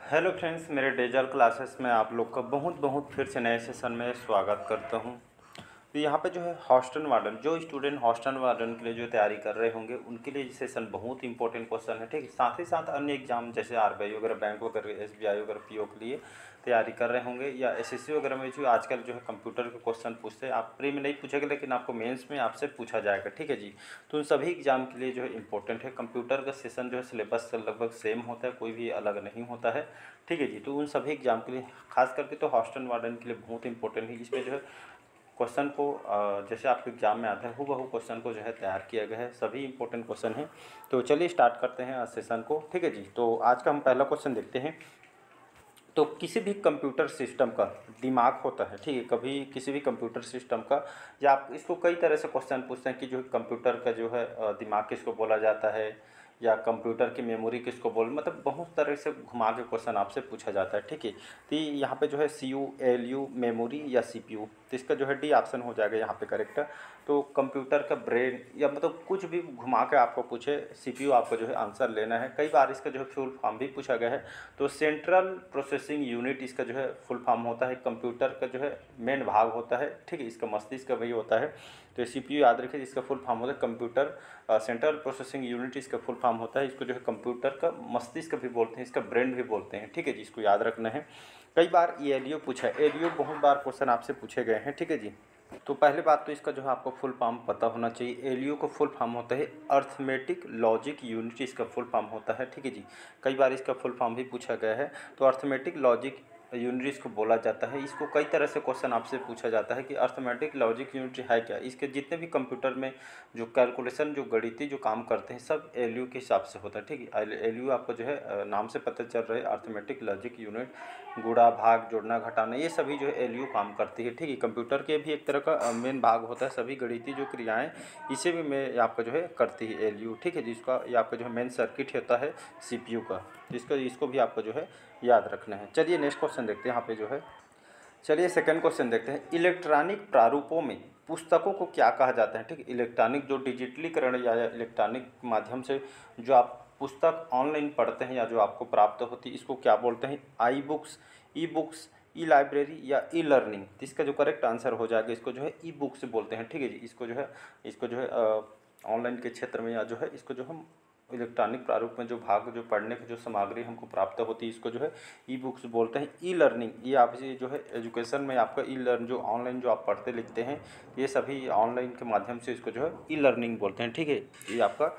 Hello friends, मेरे डेजल classes में आप लोग का बहुत बहुत फिर से नए सेशन में स्वागत करता हूं। तो यहाँ पे जो है हॉस्टल वार्डन, जो स्टूडेंट हॉस्टल वार्डन के लिए जो तैयारी कर रहे होंगे उनके लिए सेशन बहुत इंपॉर्टेंट क्वेश्चन है। ठीक है, साथ ही साथ अन्य एग्जाम जैसे आरबीआई वगैरह, बैंक वगैरह, एसबीआई वगैरह, पीओ के लिए तैयारी कर रहे होंगे, या एसएससी वगैरह में जो आजकल जो है कंप्यूटर के क्वेश्चन पूछते हैं। आप प्री में नहीं पूछेंगे लेकिन आपको मेंस में आपसे पूछा जाएगा। ठीक है जी, तो उन सभी एग्जाम के लिए जो है इंपॉर्टेंट है। कंप्यूटर का सेशन जो है सिलेबस से लगभग सेम होता है, कोई भी अलग नहीं होता है। ठीक है जी, तो उन सभी एग्जाम के लिए खास करके तो हॉस्टल वार्डन के लिए बहुत इंपॉर्टेंट है। इसमें जो है क्वेश्चन को जैसे आपके एग्जाम में आता है हूबहू क्वेश्चन को जो है तैयार किया गया है, सभी इंपॉर्टेंट क्वेश्चन हैं। तो चलिए स्टार्ट करते हैं सेशन को। ठीक है जी, तो आज का हम पहला क्वेश्चन देखते हैं। तो किसी भी कंप्यूटर सिस्टम का दिमाग होता है, ठीक है, कभी किसी भी कंप्यूटर सिस्टम का, या आप इसको कई तरह से क्वेश्चन पूछते हैं कि जो कंप्यूटर का जो है दिमाग किसको बोला जाता है, या कंप्यूटर की मेमोरी किसको बोल, मतलब बहुत तरह से घुमा के क्वेश्चन आपसे पूछा जाता है। ठीक है, तो यहाँ पे जो है CU, ALU, मेमोरी या CPU, तो इसका जो है डी ऑप्शन हो जाएगा यहाँ पे करेक्ट। तो कंप्यूटर का ब्रेन या मतलब कुछ भी घुमा के आपको पूछे, CPU आपको जो है आंसर लेना है। कई बार इसका जो है फुल फॉर्म भी पूछा गया है। तो सेंट्रल प्रोसेसिंग यूनिट इसका जो है फुल फॉर्म होता है, कंप्यूटर का जो है मेन भाग होता है। ठीक है, इसका मस्तिष्क का वही होता है। तो CPU याद रखिए, इसका फुल फॉर्म होता है कंप्यूटर सेंट्रल प्रोसेसिंग यूनिट, इसका फुल फॉर्म होता है। इसको जो है कंप्यूटर का मस्तिष्क भी बोलते हैं, इसका ब्रेन भी बोलते हैं। ठीक है जी, इसको याद रखना है। कई बार ALU पूछा है, ALU बहुत बार क्वेश्चन आपसे पूछे गए हैं। ठीक है जी, तो पहली बात तो इसका जो है आपको फुल फॉर्म पता होना चाहिए। एलयू का फुल फॉर्म होता है अर्थमेटिक लॉजिक यूनिट, इसका फुल फॉर्म होता है। ठीक है जी, कई बार इसका फुल फॉर्म भी पूछा गया है। तो अर्थमेटिक लॉजिक यूनिट इसको बोला जाता है। इसको कई तरह से क्वेश्चन आपसे पूछा जाता है कि अर्थमेटिक लॉजिक यूनिट है क्या। इसके जितने भी कंप्यूटर में जो कैलकुलेशन, जो गणितीय जो काम करते हैं, सब एलयू के हिसाब से होता है। ठीक है, एलयू आपको जो है नाम से पता चल रहा है, अर्थमेटिक लॉजिक यूनिट, गुणा भाग जोड़ना घटाना, ये सभी जो है एलयू काम करती है। ठीक है, कंप्यूटर के भी एक तरह का मेन भाग होता है, सभी गणितीय जो क्रियाएं इसे भी में आपका जो है करती है एलयू। ठीक है, जिसका ये आपका जो है मेन सर्किट होता है CPU का, इसको भी आपको जो है याद रखना है। चलिए नेक्स्ट क्वेश्चन देखते हैं यहाँ पे जो है। चलिए सेकंड क्वेश्चन देखते हैं। इलेक्ट्रॉनिक प्रारूपों में पुस्तकों को क्या कहा जाता है। ठीक है, इलेक्ट्रॉनिक जो डिजिटलीकरण या इलेक्ट्रॉनिक माध्यम से जो आप पुस्तक ऑनलाइन पढ़ते हैं या जो आपको प्राप्त होती है, इसको क्या बोलते हैं। ई बुक्स, ई लाइब्रेरी या ई लर्निंग। तो इसका जो करेक्ट आंसर हो जाएगा, इसको जो है ई बुक्स बोलते हैं। ठीक है जी, इसको जो है ऑनलाइन के क्षेत्र में या जो है इसको जो हम इलेक्ट्रॉनिक प्रारूप में जो भाग जो पढ़ने की जो सामग्री हमको प्राप्त होती है, इसको जो है ई बुक्स बोलते हैं। ई लर्निंग, ये आप ये जो है एजुकेशन में आपका ई लर्न जो ऑनलाइन जो आप पढ़ते लिखते हैं, ये सभी ऑनलाइन के माध्यम से इसको जो है ई लर्निंग बोलते हैं। ठीक है, ये आपका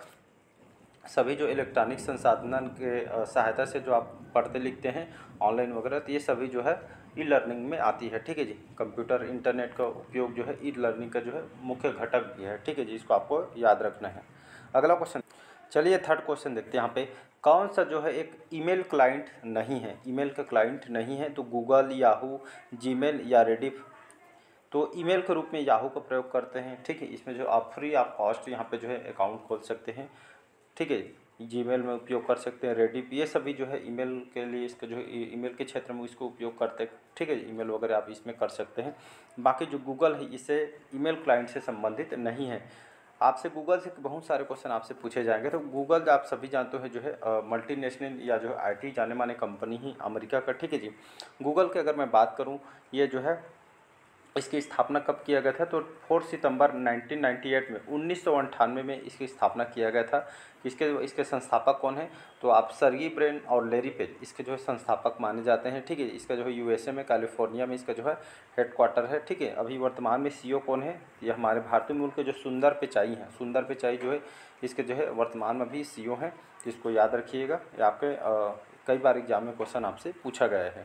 सभी जो इलेक्ट्रॉनिक संसाधन के सहायता से जो आप पढ़ते लिखते हैं ऑनलाइन वगैरह, तो ये सभी जो है ई लर्निंग में आती है। ठीक है जी, कंप्यूटर इंटरनेट का उपयोग जो है ई लर्निंग का जो है मुख्य घटक भी है। ठीक है जी, इसको आपको याद रखना है। अगला क्वेश्चन, चलिए थर्ड क्वेश्चन देखते हैं यहाँ पे। कौन सा जो है एक ईमेल क्लाइंट नहीं है, ईमेल का क्लाइंट नहीं है। तो गूगल, याहू, जीमेल या रेडिफ। तो ईमेल के रूप में याहू का प्रयोग करते हैं। ठीक है, इसमें जो आप फ्री आप कॉस्ट यहाँ पे जो है अकाउंट खोल सकते हैं। ठीक है, जीमेल में उपयोग कर सकते हैं, रेडिफ, ये सभी जो है ईमेल के लिए, इसका जो है ईमेल के क्षेत्र में इसको उपयोग करते हैं। ठीक है, ईमेल वगैरह आप इसमें कर सकते हैं। बाकी जो गूगल है, इसे ईमेल क्लाइंट से संबंधित नहीं है। आपसे गूगल से बहुत सारे क्वेश्चन आपसे पूछे जाएंगे। तो गूगल आप सभी जानते हो जो है मल्टीनेशनल या जो है IT जाने माने कंपनी ही अमेरिका का। ठीक है जी, गूगल की अगर मैं बात करूँ, ये जो है इसकी स्थापना कब किया गया था। तो 4 सितंबर 1998 में 1998 में इसकी स्थापना किया गया था। इसके संस्थापक कौन है। तो आप सर्गी ब्रेन और लैरी पेज इसके जो है संस्थापक माने जाते हैं। ठीक है, इसका जो है USA में कैलिफोर्निया में इसका जो है हेडक्वार्टर है। ठीक है, अभी वर्तमान में CEO कौन है। ये हमारे भारतीय मूल के जो सुंदर पिचाई हैं, सुंदर पिचाई जो है इसके जो है वर्तमान में भी CEO हैं। इसको याद रखिएगा, ये आपके कई बार एग्जाम में क्वेश्चन आपसे पूछा गया है।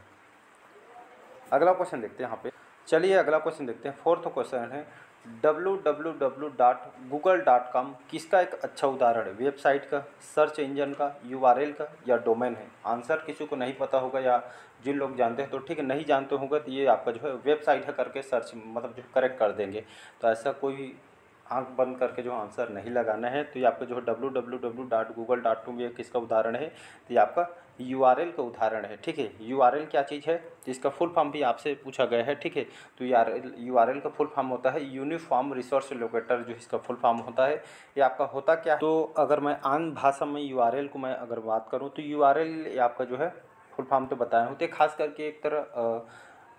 अगला क्वेश्चन देखते हैं यहाँ पे। चलिए अगला क्वेश्चन देखते हैं। फोर्थ क्वेश्चन है, www.google.com किसका एक अच्छा उदाहरण है। वेबसाइट का, सर्च इंजन का, URL का या डोमेन है। आंसर किसी को नहीं पता होगा, या जिन लोग जानते हैं तो ठीक है, नहीं जानते होंगे तो ये आपका जो है वेबसाइट है करके सर्च मतलब जो करेक्ट कर देंगे। तो ऐसा कोई आंख बंद करके जो आंसर नहीं लगाना है। तो ये आपका जो है www.google.com ये किसका उदाहरण है। तो ये आपका URL का उदाहरण है। ठीक है, URL क्या चीज़ है, इसका फुल फॉर्म भी आपसे पूछा गया है। ठीक है, तो URL का फुल फॉर्म होता है यूनिफॉर्म रिसोर्स लोकेटर, जो इसका फुल फॉर्म होता है। ये आपका होता क्या है। तो अगर मैं आम भाषा में URL को मैं अगर बात करूँ तो URL आपका जो है फुल फॉर्म तो बताए होते, खास करके एक तरह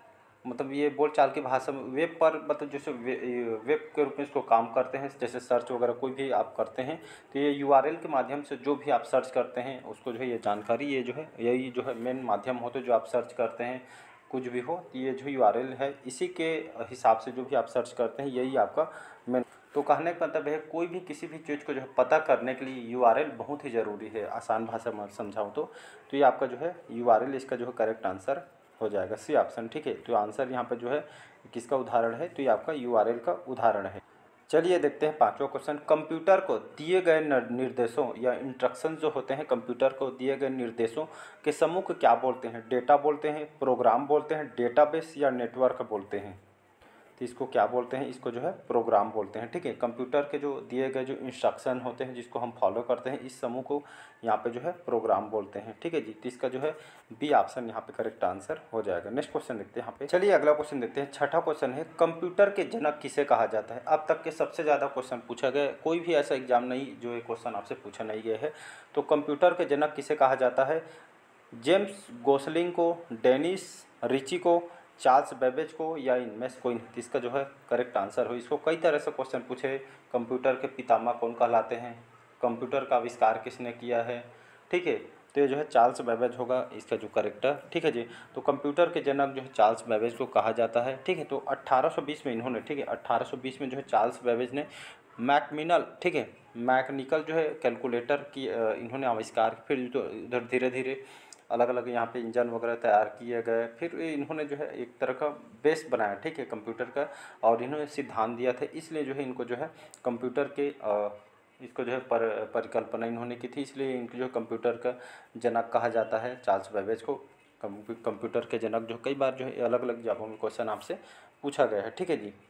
मतलब ये बोलचाल की भाषा में वेब पर मतलब जैसे वेब के रूप में इसको काम करते हैं, जैसे सर्च वगैरह कोई भी आप करते हैं तो ये यूआरएल के माध्यम से जो भी आप सर्च करते हैं उसको जो है ये जानकारी, ये जो है यही जो है मेन माध्यम होते जो आप सर्च करते हैं कुछ भी हो, तो ये जो यूआरएल है इसी के हिसाब से जो भी आप सर्च करते हैं यही आपका मेन। तो कहने का मतलब है कोई भी किसी भी चीज़ को जो है पता करने के लिए यूआरएल बहुत ही ज़रूरी है, आसान भाषा में समझाऊँ तो ये आपका जो है यूआरएल इसका जो है करेक्ट आंसर हो जाएगा, सी ऑप्शन। ठीक है, तो आंसर यहाँ पे जो है किसका उदाहरण है, तो ये आपका यूआरएल का उदाहरण है। चलिए देखते हैं पांचवा क्वेश्चन। कंप्यूटर को दिए गए निर्देशों या इंस्ट्रक्शन जो होते हैं, कंप्यूटर को दिए गए निर्देशों के समूह को क्या बोलते हैं? डेटा बोलते हैं, प्रोग्राम बोलते हैं, डेटाबेस या नेटवर्क बोलते हैं? तो इसको क्या बोलते हैं? इसको जो है प्रोग्राम बोलते हैं। ठीक है, कंप्यूटर के जो दिए गए जो इंस्ट्रक्शन होते हैं जिसको हम फॉलो करते हैं इस समूह को यहाँ पे जो है प्रोग्राम बोलते हैं। ठीक है जी, तो इसका जो है बी ऑप्शन यहाँ पे करेक्ट आंसर हो जाएगा। नेक्स्ट क्वेश्चन देखते हैं यहाँ पे। चलिए अगला क्वेश्चन देखते हैं। छठा क्वेश्चन है, कंप्यूटर के जनक किसे कहा जाता है? अब तक के सबसे ज़्यादा क्वेश्चन पूछा गया, कोई भी ऐसा एग्जाम नहीं जो ये क्वेश्चन आपसे पूछा नहीं गया है। तो कंप्यूटर के जनक किसे कहा जाता है? जेम्स गोसलिंग को, डेनिस रिची को, चार्ल्स बेबेज को या इनमें से कोई नहीं? इसका जो है करेक्ट आंसर हो। इसको कई तरह से क्वेश्चन पूछे, कंप्यूटर के पितामह कौन कहलाते हैं, कंप्यूटर का आविष्कार किसने किया है? ठीक है, तो ये जो है चार्ल्स बेबेज होगा इसका जो करेक्टर। ठीक है जी, तो कंप्यूटर के जनक जो है चार्ल्स बेबेज को कहा जाता है। ठीक है, तो 1820 में इन्होंने, ठीक है 1820 में जो है चार्ल्स बेबेज ने मैकमिनल, ठीक है मैकेनिकल जो है कैलकुलेटर की इन्होंने आविष्कार, फिर तो इधर धीरे धीरे अलग अलग यहाँ पे इंजन वगैरह तैयार किए गए, फिर इन्होंने जो है एक तरह का बेस बनाया, ठीक है कंप्यूटर का, और इन्होंने सिद्धांत दिया था, इसलिए जो है इनको जो है कंप्यूटर के इसको जो है परिकल्पना इन्होंने की थी, इसलिए इनको जो कंप्यूटर का जनक कहा जाता है चार्ल्स बेबेज को। कंप्यूटर के जनक जो कई बार जो है अलग अलग जगहों में क्वेश्चन आपसे पूछा गया है। ठीक है जी,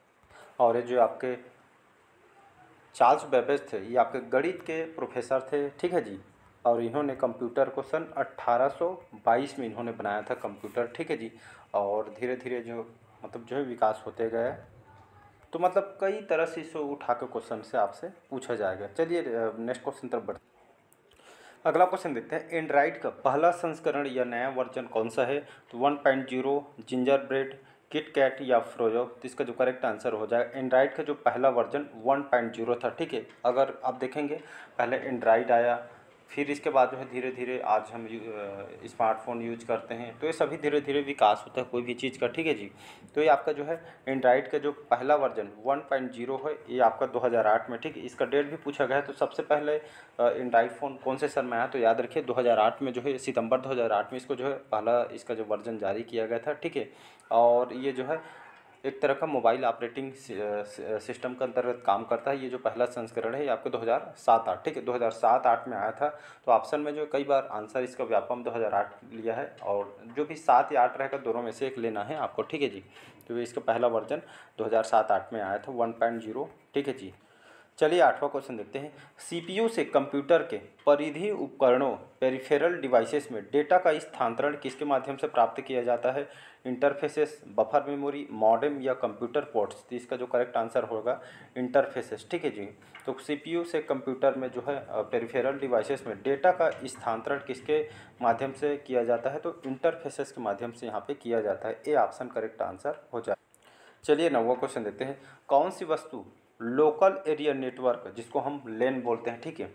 और ये जो आपके चार्ल्स बेबेज थे ये आपके गणित के प्रोफेसर थे। ठीक है जी, और इन्होंने कंप्यूटर को सन 1822 में इन्होंने बनाया था कंप्यूटर। ठीक है जी, और धीरे धीरे जो मतलब जो है विकास होते गए, तो मतलब कई तरह से इसे उठा के क्वेश्चन से आपसे पूछा जाएगा। चलिए नेक्स्ट क्वेश्चन तरफ बढ़ते हैं। अगला क्वेश्चन देखते हैं, एंड्रॉइड का पहला संस्करण या नया वर्जन कौन सा है? तो 1.0, जिंजर ब्रेड, किट कैट या फ्रोजो? तो इसका जो करेक्ट आंसर हो जाएगा एंड्रॉइड का जो पहला वर्जन 1.0 था। ठीक है, अगर आप देखेंगे पहले एंड्रॉइड आया, फिर इसके बाद जो है धीरे धीरे आज हम स्मार्टफोन यूज करते हैं, तो ये सभी धीरे धीरे विकास होता है कोई भी चीज़ का। ठीक है जी, तो ये आपका जो है एंड्रॉइड का जो पहला वर्जन 1.0 है ये आपका 2008 में, ठीक है इसका डेट भी पूछा गया है। तो सबसे पहले एंड्रॉइड फ़ोन कौन से सन में आया? तो याद रखिए 2008 में जो है, सितंबर 2008 में इसको जो है पहला इसका जो वर्जन जारी किया गया था। ठीक है, और ये जो है एक तरह का मोबाइल ऑपरेटिंग सिस्टम के अंतर्गत काम करता है। ये जो पहला संस्करण है ये आपको 2007-08, ठीक है 2007-08 में आया था। तो ऑप्शन में जो कई बार आंसर इसका व्यापम 2008 लिया है, और जो भी 7 या 8 रहेगा दोनों में से एक लेना है आपको। ठीक है जी, तो इसका पहला वर्जन 2007-08 में आया था 1.0। ठीक है जी, चलिए आठवां क्वेश्चन देखते हैं। सीपीयू से कंप्यूटर के परिधीय उपकरणों पेरिफेरल डिवाइसेस में डेटा का स्थानांतरण किसके माध्यम से प्राप्त किया जाता है? इंटरफेसेस, बफर मेमोरी, मॉडेम या कंप्यूटर पोर्ट्स? तो इसका जो करेक्ट आंसर होगा इंटरफेसेस। ठीक है जी, तो सीपीयू से कंप्यूटर में जो है पेरिफेरल डिवाइसेस में डेटा का स्थानांतरण किसके माध्यम से किया जाता है? तो इंटरफेसेस के माध्यम से यहाँ पे किया जाता है। ए ऑप्शन करेक्ट आंसर हो जाए। चलिए नौवां क्वेश्चन देते हैं। कौन सी वस्तु लोकल एरिया नेटवर्क जिसको हम लेन बोलते हैं, ठीक है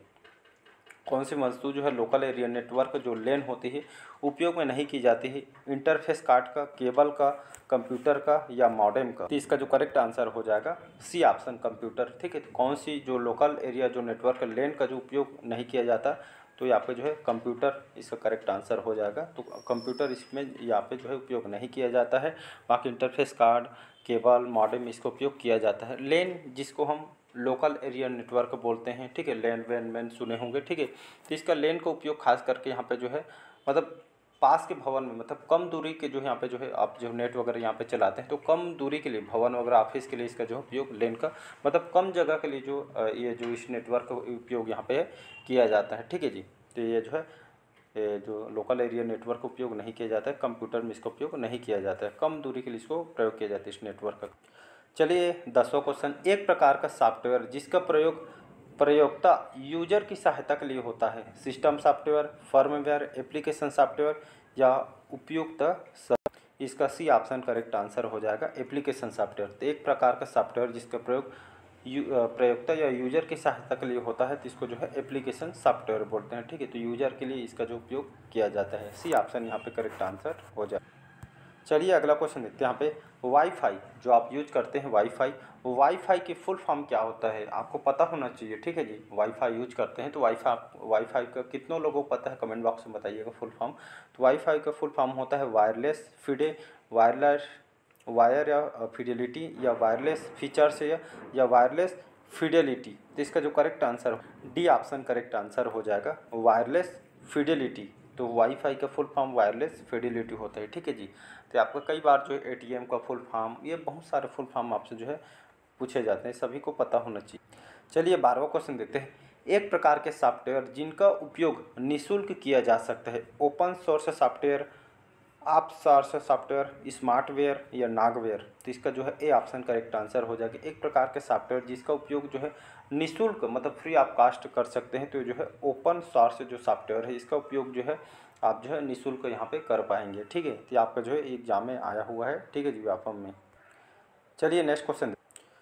कौन सी वस्तु जो है लोकल एरिया नेटवर्क जो लेन होती है उपयोग में नहीं की जाती है? इंटरफेस कार्ड का, केबल का, कंप्यूटर का या मॉडेम का? तो इसका जो करेक्ट आंसर हो जाएगा सी ऑप्शन कंप्यूटर। ठीक है, तो कौन सी जो लोकल एरिया जो नेटवर्क लेन का जो उपयोग नहीं किया जाता, तो यहाँ पे जो है कंप्यूटर इसका करेक्ट आंसर हो जाएगा। तो कंप्यूटर इसमें यहाँ पे जो है उपयोग नहीं किया जाता है, बाकी इंटरफेस कार्ड, केबल, मॉडेम इसका उपयोग किया जाता है। लेन जिसको हम लोकल एरिया नेटवर्क बोलते हैं, ठीक है लैन वैन मैन सुने होंगे। ठीक है, तो इसका लेन का उपयोग खास करके यहाँ पे जो है मतलब पास के भवन में, मतलब कम दूरी के जो यहाँ पे जो है आप जो नेट वगैरह यहाँ पे चलाते हैं, तो कम दूरी के लिए भवन वगैरह ऑफिस के लिए इसका जो उपयोग लेन का मतलब कम जगह के लिए जो ये जो इस नेटवर्क का उपयोग यहाँ पे किया जाता है। ठीक है जी, तो ये जो है जो लोकल एरिया नेटवर्क उपयोग नहीं किया जाता है, कंप्यूटर में इसका उपयोग नहीं किया जाता है, कम दूरी के लिए इसको प्रयोग किया जाता है इस नेटवर्क का। चलिए 10वां क्वेश्चन। एक प्रकार का सॉफ्टवेयर जिसका प्रयोग प्रयोक्ता यूजर की सहायता के लिए होता है, system software, firmware, application software या उपयुक्त सब। इसका सी ऑप्शन करेक्ट आंसर हो जाएगा, एप्लीकेशन सॉफ्टवेयर। तो एक प्रकार का सॉफ्टवेयर जिसका प्रयोग प्रयोक्ता या यूजर की सहायता के लिए होता है तो इसको जो है एप्लीकेशन सॉफ्टवेयर बोलते हैं। ठीक है, तो यूजर के लिए इसका जो उपयोग किया जाता है, सी ऑप्शन यहाँ पे करेक्ट आंसर हो जाए। चलिए अगला क्वेश्चन देखते हैं। यहाँ पे वाईफाई जो आप यूज करते हैं, वाईफाई की फुल फॉर्म क्या होता है आपको पता होना चाहिए। ठीक है जी, वाईफाई यूज करते हैं तो वाईफाई का कितनों लोगों को पता है, कमेंट बॉक्स में बताइएगा फुल फॉर्म। तो वाईफाई का फुल फॉर्म होता है वायरलेस वायर या फिडेलिटी या वायरलेस फीचर्स या वायरलेस फिडेलिटी। तो इसका जो correct answer D option correct answer हो जाएगा, वायरलेस फिडेलिटी। तो वाईफाई का फुल फॉर्म वायरलेस फिडेलिटी होता है। ठीक है जी, तो आपका कई बार जो है एटीएम का फुल फॉर्म, ये बहुत सारे फुल फॉर्म आपसे जो है पूछे जाते हैं, सभी को पता होना चाहिए। चलिए 12वां क्वेश्चन देखते हैं। एक प्रकार के सॉफ्टवेयर जिनका उपयोग निःशुल्क किया जा सकता है, ओपन सोर्स सॉफ्टवेयर, आप सोर्स सॉफ्टवेयर, स्मार्टवेयर या नागवेयर। तो इसका जो है ए ऑप्शन करेक्ट आंसर हो जाएगा। एक प्रकार के सॉफ्टवेयर जिसका उपयोग जो है निःशुल्क मतलब फ्री आप कास्ट कर सकते हैं, तो जो है ओपन सोर्स जो सॉफ्टवेयर है इसका उपयोग जो है आप जो है निःशुल्क यहाँ पे कर पाएंगे। ठीक है, तो आपका जो है एग्जाम में आया हुआ है। ठीक है जी, व्यापम में। चलिए नेक्स्ट क्वेश्चन।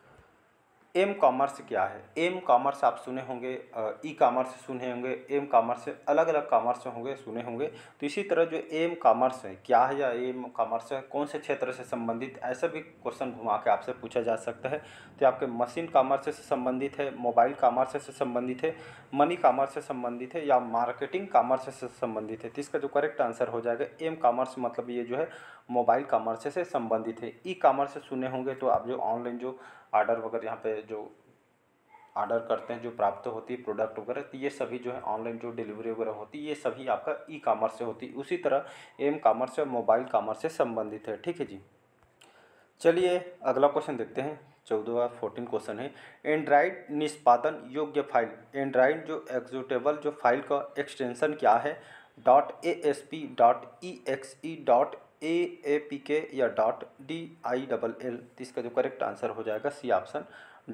एम कॉमर्स क्या है? एम कॉमर्स आप सुने होंगे, ई कॉमर्स सुने होंगे, एम कॉमर्स अलग अलग कॉमर्स होंगे, सुने होंगे। तो इसी तरह जो एम कॉमर्स है क्या है या एम कॉमर्स है कौन से क्षेत्र से संबंधित, ऐसा भी क्वेश्चन घुमा के आपसे पूछा जा सकता है। तो आपके मशीन कॉमर्स से संबंधित है, मोबाइल कॉमर्स से संबंधित है, मनी कॉमर्स से संबंधित है या मार्केटिंग कॉमर्स से संबंधित है। तो इसका जो करेक्ट आंसर हो जाएगा एम कॉमर्स, मतलब ये जो है मोबाइल कॉमर्स से संबंधित है। ई कॉमर्स सुने होंगे तो आप जो ऑनलाइन जो ऑर्डर वगैरह यहाँ पे जो ऑर्डर करते हैं, जो प्राप्त होती है प्रोडक्ट वगैरह, तो ये सभी जो है ऑनलाइन जो डिलीवरी वगैरह होती है ये सभी आपका ई कॉमर्स से होती है। उसी तरह एम कॉमर्स और मोबाइल कॉमर्स से संबंधित है। ठीक है जी, चलिए अगला क्वेश्चन देखते हैं। 14वां 14 क्वेश्चन है, एंड्राइड निष्पादन योग्य फाइल, एंड्राइड जो एग्जीक्यूटेबल जो फाइल का एक्सटेंशन क्या है, .asp, .exe, .aapk या .dill। इसका जो करेक्ट आंसर हो जाएगा सी ऑप्शन,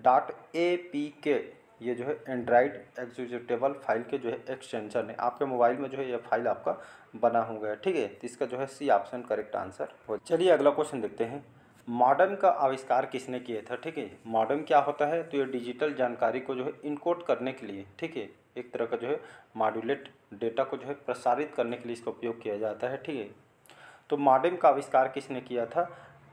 .apk। ये जो है एंड्राइड एग्जीक्यूटेबल फाइल के जो है एक्सटेंशन है, आपके मोबाइल में जो है ये फाइल आपका बना होगा। ठीक है, तो इसका जो है सी ऑप्शन करेक्ट आंसर हो। चलिए अगला क्वेश्चन देखते हैं। मॉडेम का आविष्कार किसने किया था? ठीक है, मॉडेम क्या होता है? तो ये डिजिटल जानकारी को जो है इनकोड करने के लिए, ठीक है, एक तरह का जो है मॉड्यूलेट डेटा को जो है प्रसारित करने के लिए इसका उपयोग किया जाता है। ठीक है, तो मॉडेम का आविष्कार किसने किया था?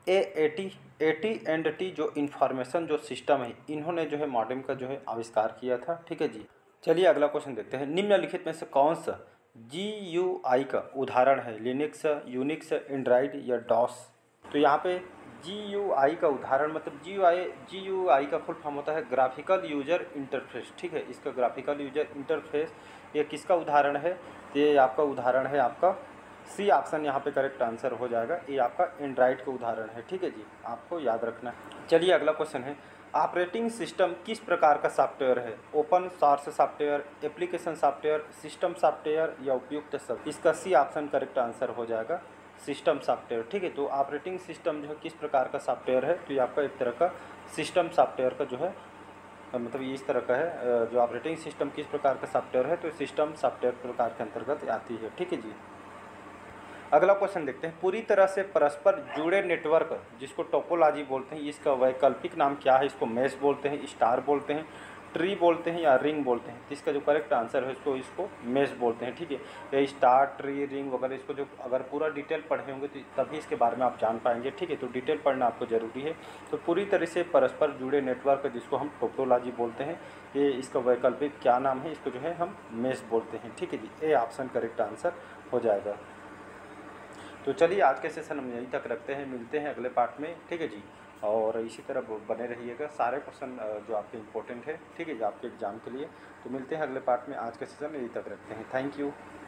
AT&T जो इंफॉर्मेशन जो सिस्टम है, इन्होंने जो है मॉडेम का जो है आविष्कार किया था। ठीक है जी, चलिए अगला क्वेश्चन देखते हैं। निम्नलिखित में से कौन सा GUI का उदाहरण है? लिनक्स, यूनिक्स, एंड्रॉइड या डॉस। तो यहाँ पे GUI का उदाहरण मतलब GUI का फुल फॉर्म होता है ग्राफिकल यूजर इंटरफेस। ठीक है, इसका ग्राफिकल यूजर इंटरफेस ये किसका उदाहरण है? तो ये आपका उदाहरण है आपका सी ऑप्शन यहाँ पे करेक्ट आंसर हो जाएगा, ये आपका एंड्रॉइड का उदाहरण है। ठीक है जी, आपको याद रखना है। चलिए अगला क्वेश्चन है, ऑपरेटिंग सिस्टम किस प्रकार का सॉफ्टवेयर है? Open source software, application software, system software या उपयुक्त सब। इसका सी ऑप्शन करेक्ट आंसर हो जाएगा सिस्टम सॉफ्टवेयर। ठीक है, तो ऑपरेटिंग सिस्टम जो है किस प्रकार का सॉफ्टवेयर है? तो ये आपका एक तरह का सिस्टम सॉफ्टवेयर का जो है मतलब ये इस तरह का है, जो ऑपरेटिंग सिस्टम किस प्रकार का सॉफ्टवेयर है तो सिस्टम सॉफ्टवेयर प्रकार के अंतर्गत आती है। ठीक है जी, अगला क्वेश्चन देखते हैं। पूरी तरह से परस्पर जुड़े नेटवर्क जिसको टोपोलॉजी बोलते हैं, इसका वैकल्पिक नाम क्या है? इसको मेश बोलते हैं, स्टार बोलते हैं, ट्री बोलते हैं या रिंग बोलते हैं। तो इसका जो करेक्ट आंसर है इसको मेश बोलते हैं। ठीक है, ये स्टार, ट्री, रिंग वगैरह इसको जो अगर पूरा डिटेल पढ़े होंगे तो तभी इसके बारे में आप जान पाएंगे। ठीक है, तो डिटेल पढ़ना आपको ज़रूरी है। तो पूरी तरह से परस्पर जुड़े नेटवर्क जिसको हम टोपोलॉजी बोलते हैं, ये इसका वैकल्पिक क्या नाम है? इसको जो है हम मेश बोलते हैं। ठीक है जी, ए ऑप्शन करेक्ट आंसर हो जाएगा। तो चलिए आज के सेशन हम यहीं तक रखते हैं, मिलते हैं अगले पार्ट में। ठीक है जी, और इसी तरह बने रहिएगा, सारे क्वेश्चन जो आपके इम्पोर्टेंट है, ठीक है जी, आपके एग्जाम के लिए। तो मिलते हैं अगले पार्ट में, आज के सेशन यहीं तक रखते हैं। Thank you.